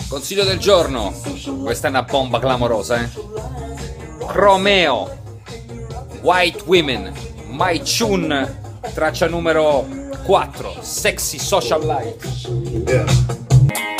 Consiglio del giorno, questa è una bomba clamorosa, Chromeo, White Women, My Chun, traccia numero 4, Sexy Social Life. Yeah.